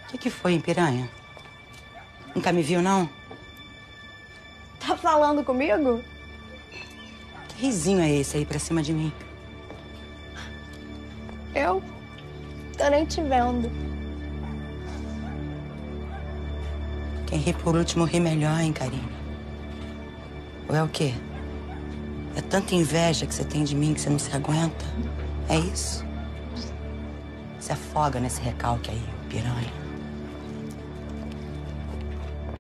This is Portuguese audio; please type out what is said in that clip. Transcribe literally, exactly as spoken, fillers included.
O que que foi, hein, piranha? Nunca me viu, não? Tá falando comigo? Que risinho é esse aí pra cima de mim? Eu? Tô nem te vendo. Quem ri por último ri melhor, hein, Karine? Ou é o quê? É tanta inveja que você tem de mim que você não se aguenta? É isso? Se afoga nesse recalque aí, piranha.